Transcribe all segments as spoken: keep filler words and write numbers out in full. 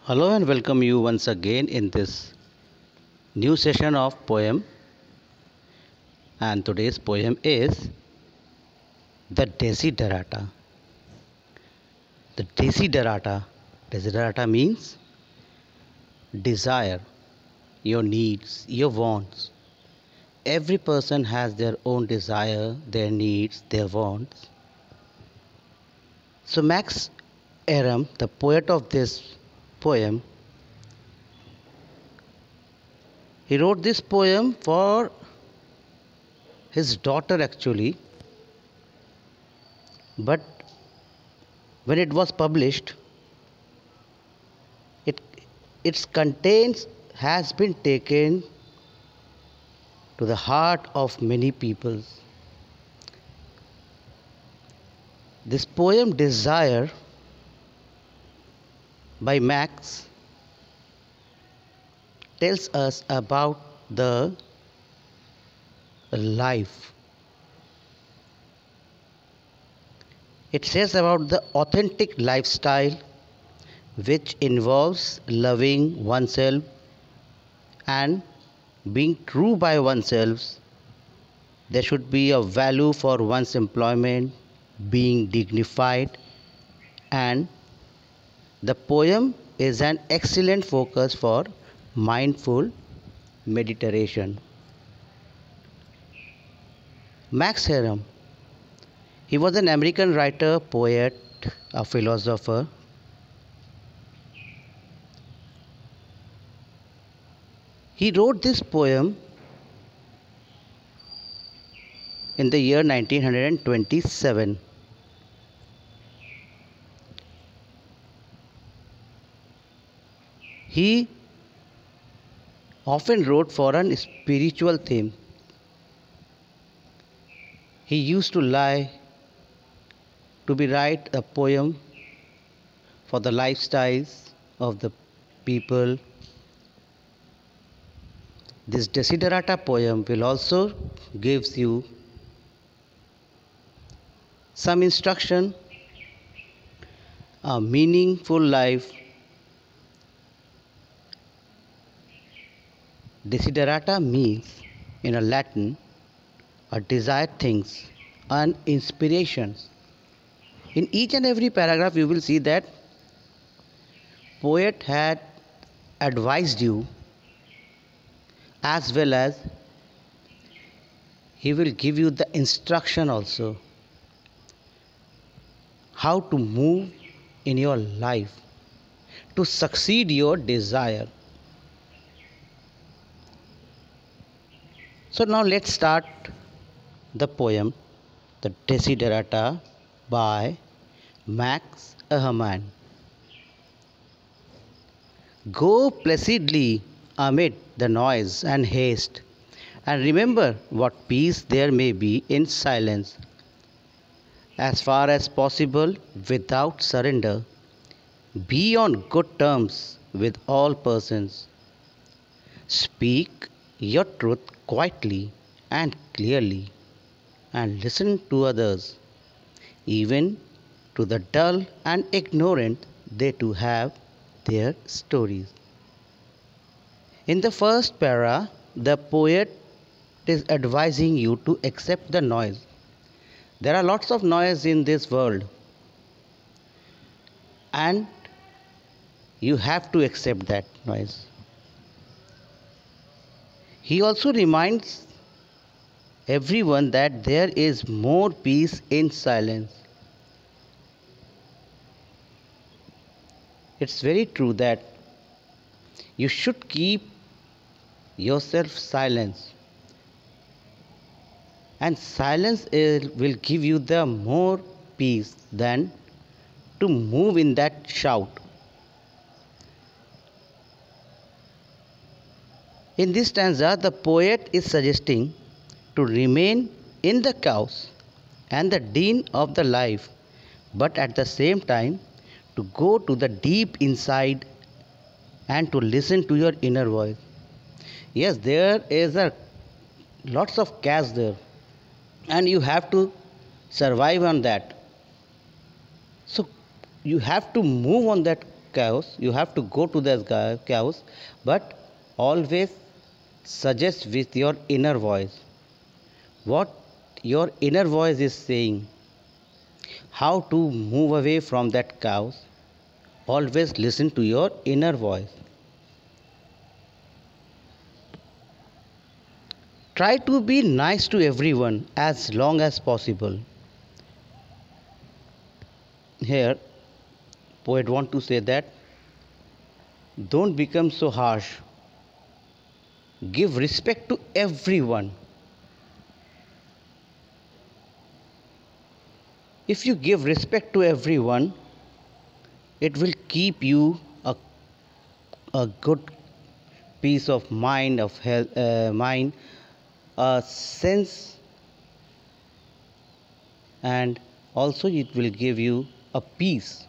Hello and welcome you once again in this new session of poem, and today's poem is The Desiderata. The Desiderata. Desiderata means desire, your needs, your wants. Every person has their own desire, their needs, their wants. So Max Aram, the poet of this poem, he wrote this poem for his daughter actually, but when it was published, it its contents has been taken to the heart of many people. This poem Desire by Max tells us about the life. It says about the authentic lifestyle which involves loving oneself and being true by oneself. There should be a value for one's employment, being dignified, and the poem is an excellent focus for mindful meditation. Max Heron, he was an American writer, poet, a philosopher. He wrote this poem in the year nineteen twenty-seven. He often wrote for a spiritual theme. He used to lie to be write a poem for the lifestyles of the people. This Desiderata poem will also gives you some instruction, a meaningful life. Desiderata means in a Latin a desired things and inspirations. In each and every paragraph you will see that poet had advised you, as well as he will give you the instruction also how to move in your life to succeed your desire. So now let's start the poem The Desiderata by Max Ahman. Go placidly amid the noise and haste, and remember what peace there may be in silence. As far as possible, without surrender, be on good terms with all persons. Speak your truth quietly and clearly, and listen to others, even to the dull and ignorant. They too have their stories. In the first para, the poet is advising you to accept the noise. There are lots of noise in this world, and you have to accept that noise. He also reminds everyone that there is more peace in silence. It's very true that you should keep yourself silent, and silence is, will give you the more peace than to move in that shout. In this stanza, the poet is suggesting to remain in the chaos and the din of the life, but at the same time to go to the deep inside and to listen to your inner voice. Yes, there is a lots of chaos there, and you have to survive on that. So you have to move on that chaos, you have to go to that chaos, but always suggest with your inner voice what your inner voice is saying, how to move away from that chaos. Always listen to your inner voice. Try to be nice to everyone as long as possible. Here, poet want to say that don't become so harsh. Give respect to everyone. If you give respect to everyone, it will keep you a, a good peace of mind, of health, uh, mind, a sense, and also it will give you a peace.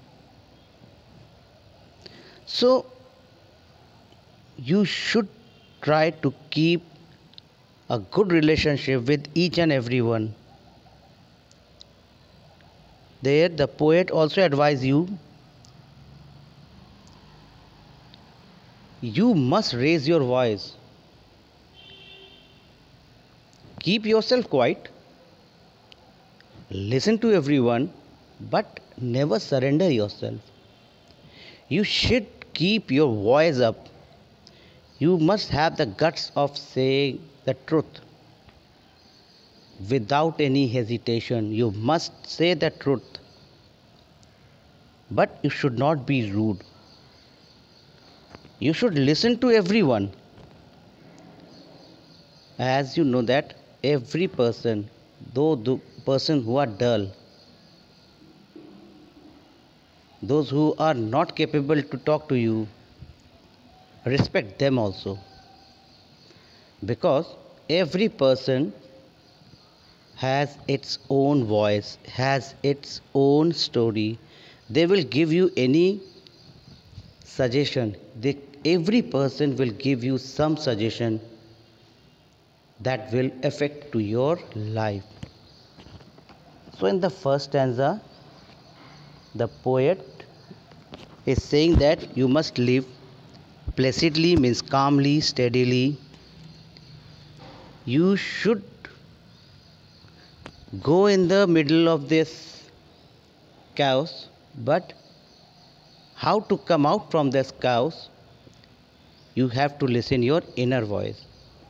So you should try to keep a good relationship with each and everyone. There the poet also advise you, you must raise your voice. Keep yourself quiet. Listen to everyone, but never surrender yourself. You should keep your voice up. You must have the guts of saying the truth. Without any hesitation, you must say the truth. But you should not be rude. You should listen to everyone. As you know that every person, though the person who are dull, those who are not capable to talk to you, respect them also. Because every person has its own voice, has its own story. They will give you any suggestion. They, every person will give you some suggestion that will affect to your life. So in the first stanza, the poet is saying that you must live placidly, means calmly, steadily. You should go in the middle of this chaos, but how to come out from this chaos? You have to listen your inner voice.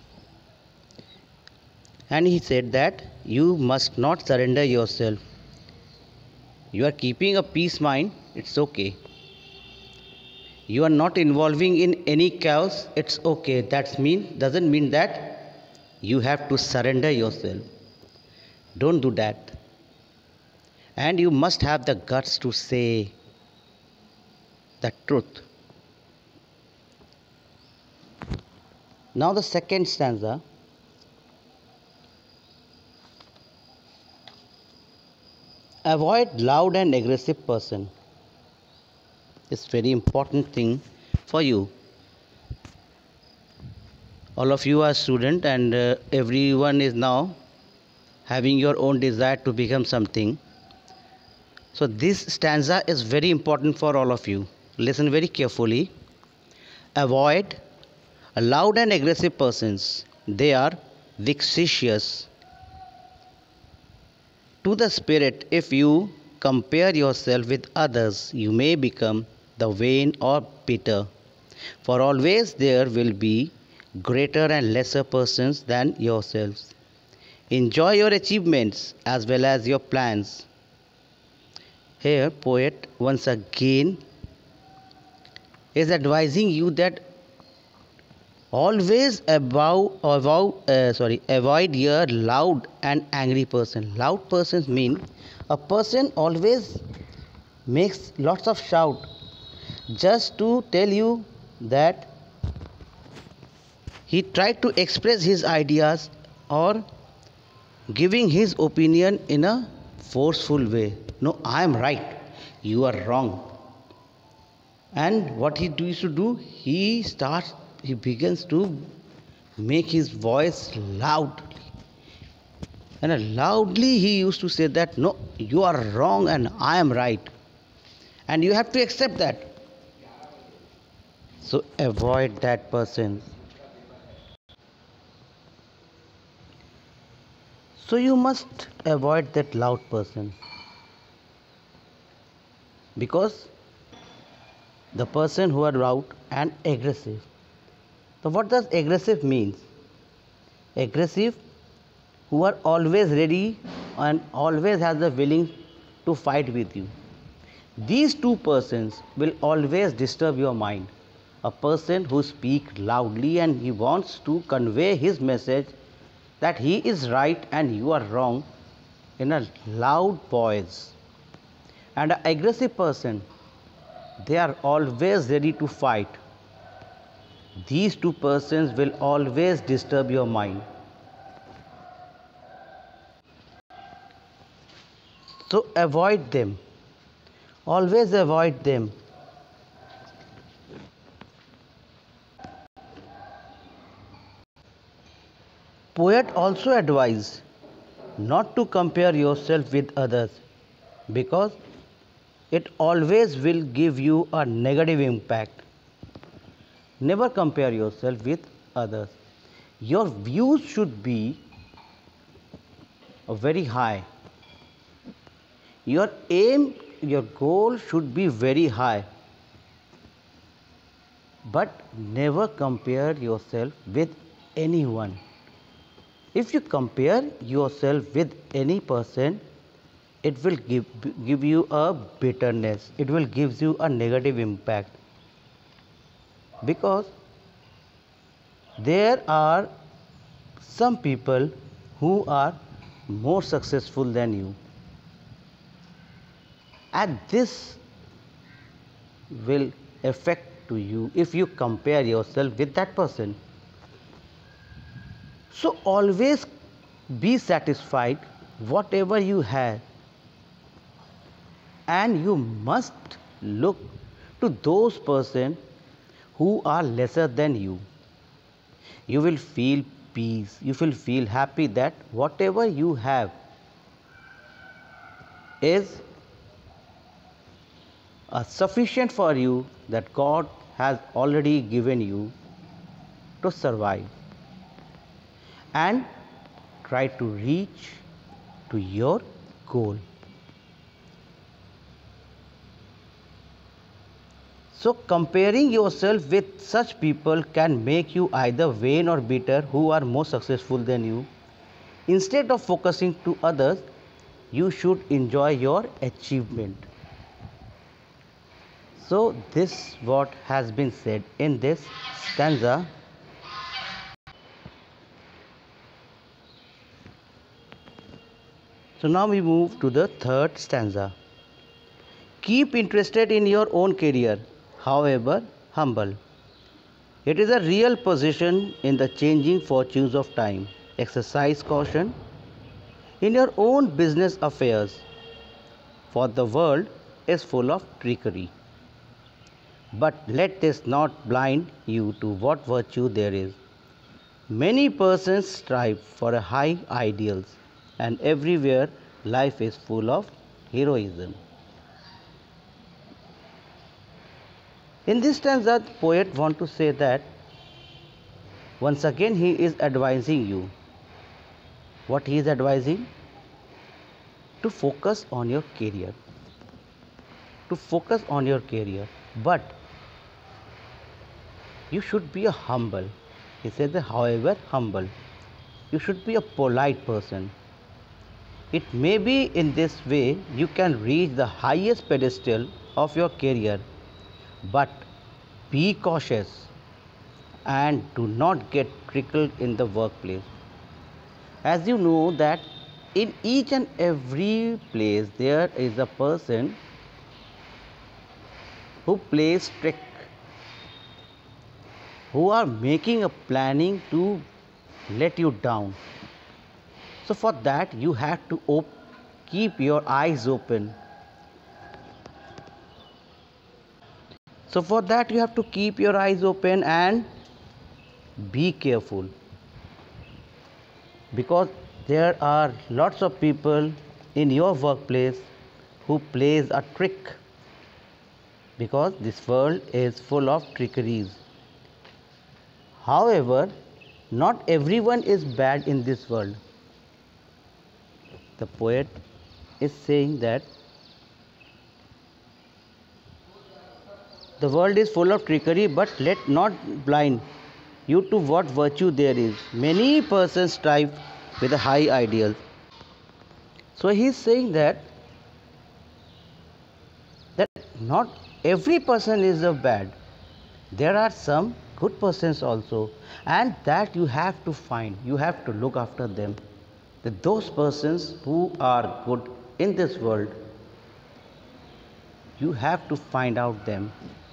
And he said that you must not surrender yourself. You are keeping a peace mind, it's okay. You are not involving in any chaos, it's okay. That mean doesn't mean that you have to surrender yourself. Don't do that. And you must have the guts to say the truth. Now the second stanza. Avoid loud and aggressive person. It's very important thing for you. All of you are student, and uh, everyone is now having your own desire to become something. So this stanza is very important for all of you. Listen very carefully. Avoid loud and aggressive persons. They are vexatious to the spirit. If you compare yourself with others, you may become the vain or bitter. For always there will be greater and lesser persons than yourselves. Enjoy your achievements as well as your plans. Here poet once again is advising you that always above, above uh, sorry avoid your loud and angry person. Loud persons mean a person always makes lots of shout just to tell you that he tried to express his ideas or giving his opinion in a forceful way. No, I am right, you are wrong. And what he used to do, he starts he begins to make his voice loudly, and loudly he used to say that no, you are wrong and I am right, and you have to accept that. So avoid that person. So you must avoid that loud person, because the person who are loud and aggressive. So what does aggressive means? Aggressive, who are always ready and always has the willing to fight with you. These two persons will always disturb your mind. A person who speaks loudly and he wants to convey his message that he is right and you are wrong in a loud voice. And an aggressive person, they are always ready to fight. These two persons will always disturb your mind. So avoid them. Always avoid them. Poet also advised not to compare yourself with others, because it always will give you a negative impact. Never compare yourself with others. Your views should be very high. Your aim, your goal should be very high. But never compare yourself with anyone. If you compare yourself with any person, it will give, give you a bitterness. It will give you a negative impact. Because there are some people who are more successful than you, and this will affect to you if you compare yourself with that person. So always be satisfied whatever you have, and you must look to those persons who are lesser than you. You will feel peace, you will feel happy that whatever you have is uh, sufficient for you, that God has already given you to survive, and try to reach to your goal. So comparing yourself with such people can make you either vain or bitter who are more successful than you. Instead of focusing to others, you should enjoy your achievement. So this what has been said in this stanza. So now we move to the third stanza. Keep interested in your own career, however humble. It is a real position in the changing fortunes of time. Exercise caution in your own business affairs, for the world is full of trickery. But let this not blind you to what virtue there is. Many persons strive for a high ideals, and everywhere life is full of heroism. In this stanza, the poet wants to say that once again he is advising you. What he is advising? To focus on your career. To focus on your career. But you should be a humble. He said that however humble. You should be a polite person. It may be in this way you can reach the highest pedestal of your career, but be cautious and do not get trickled in the workplace. As you know that in each and every place there is a person who plays trick, who are making a planning to let you down. So for that you have to op- keep your eyes open. So for that you have to keep your eyes open and be careful, because there are lots of people in your workplace who plays a trick because this world is full of trickeries. However, not everyone is bad in this world. The poet is saying that the world is full of trickery, but let not blind you to what virtue there is. Many persons strive with a high ideal. So he is saying that that not every person is a bad. There are some good persons also, and that you have to find. You have to look after them. That those persons who are good in this world, you have to find out them.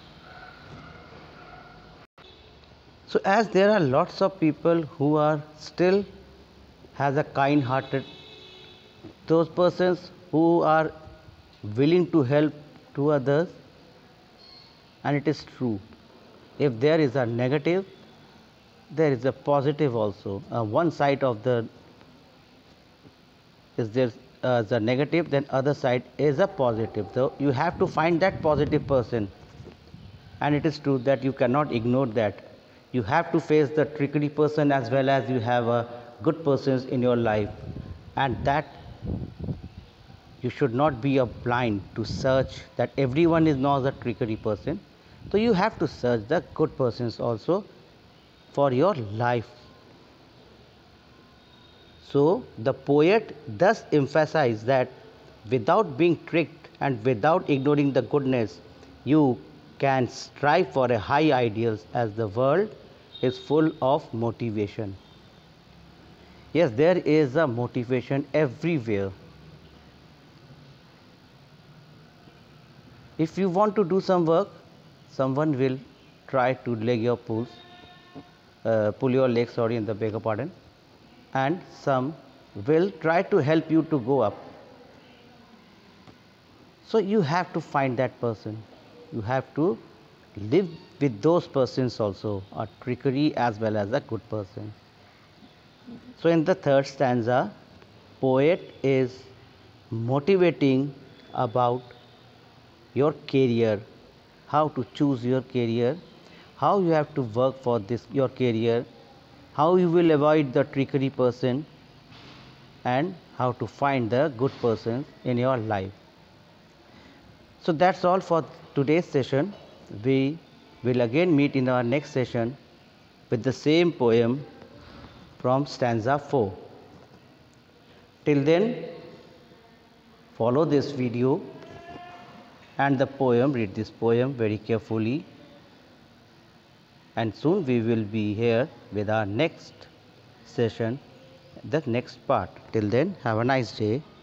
So as there are lots of people who are still has a kind hearted, those persons who are willing to help to others, and it is true, if there is a negative, there is a positive also. Uh, one side of the is there uh, the negative, then other side is a positive. So you have to find that positive person, and it is true that you cannot ignore that. You have to face the trickery person as well as you have a good persons in your life, and that you should not be a blind to search that everyone is not a trickery person. So you have to search the good persons also for your life. So the poet thus emphasizes that without being tricked and without ignoring the goodness, you can strive for a high ideals, as the world is full of motivation. Yes, there is a motivation everywhere. If you want to do some work, someone will try to leg your pulls, uh, pull your leg, sorry, in the beg your pardon, and some will try to help you to go up. So you have to find that person. You have to live with those persons also, a trickery as well as a good person. So in the third stanza, poet is motivating about your career, how to choose your career, how you have to work for this your career, how you will avoid the trickery person, and how to find the good persons in your life. So that's all for today's session. We will again meet in our next session with the same poem from stanza four. Till then, follow this video and the poem, read this poem very carefully, and soon we will be here with our next session, the next part. Till then, have a nice day.